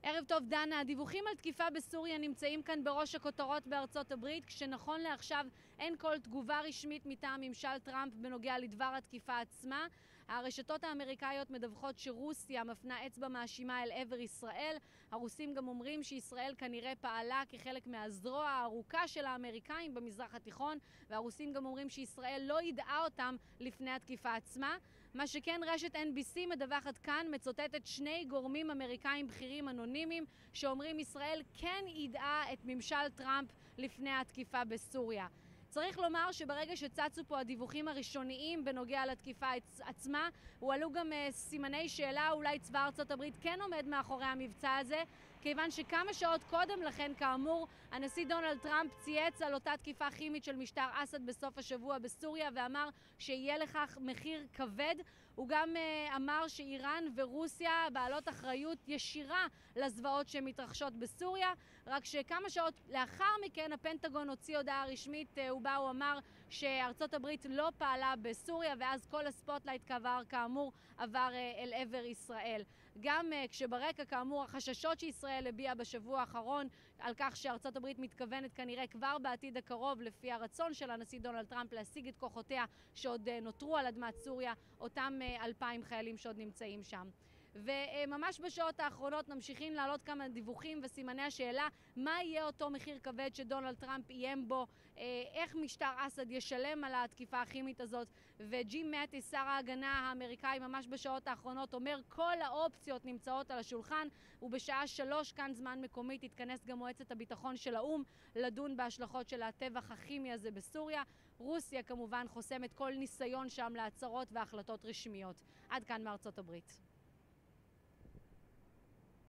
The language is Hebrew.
ערב טוב דנה, הדיווחים על תקיפה בסוריה נמצאים כאן בראש הכותרות בארצות הברית, כשנכון לעכשיו אין כל תגובה רשמית מטעם ממשל טראמפ בנוגע לדבר התקיפה עצמה. הרשתות האמריקאיות מדווחות שרוסיה מפנה אצבע מאשימה אל עבר ישראל. הרוסים גם אומרים שישראל כנראה פעלה כחלק מהזרוע הארוכה של האמריקאים במזרח התיכון, והרוסים גם אומרים שישראל לא ידעה אותם לפני התקיפה עצמה. מה שכן, רשת NBC מדווחת כאן, מצוטטת שני גורמים אמריקאים בכירים אנונימיים שאומרים ישראל כן ידעה את ממשל טראמפ לפני התקיפה בסוריה. צריך לומר שברגע שצצו פה הדיווחים הראשוניים בנוגע לתקיפה עצמה, הועלו גם סימני שאלה, אולי צבא ארצות הברית כן עומד מאחורי המבצע הזה, כיוון שכמה שעות קודם לכן, כאמור, הנשיא דונלד טראמפ צייץ על אותה תקיפה כימית של משטר אסד בסוף השבוע בסוריה, ואמר שיהיה לכך מחיר כבד. הוא גם אמר שאיראן ורוסיה בעלות אחריות ישירה לזוועות שמתרחשות בסוריה, רק שכמה שעות לאחר מכן הפנטגון הוציא הודעה רשמית ובה הוא אמר שארצות הברית לא פעלה בסוריה, ואז כל הספוטלייט כאמור עבר אל עבר ישראל. גם כשברקע כאמור החששות שישראל הביעה בשבוע האחרון על כך שארצות הברית מתכוונת כנראה כבר בעתיד הקרוב, לפי הרצון של הנשיא דונלד טראמפ, להשיג את כוחותיה שעוד נותרו על אדמת סוריה, אותם 2,000 חיילים שעוד נמצאים שם. וממש בשעות האחרונות נמשיכים לעלות כמה דיווחים וסימני השאלה מה יהיה אותו מחיר כבד שדונלד טראמפ איים בו, איך משטר אסד ישלם על התקיפה הכימית הזאת. וג'ים מאטיס, שר ההגנה האמריקאי, ממש בשעות האחרונות אומר כל האופציות נמצאות על השולחן, ובשעה 3 כאן זמן מקומי תתכנס גם מועצת הביטחון של האו"ם לדון בהשלכות של הטבח הכימי הזה בסוריה. רוסיה כמובן חוסמת כל ניסיון שם להצהרות והחלטות רשמיות. עד כאן מארצות הברית.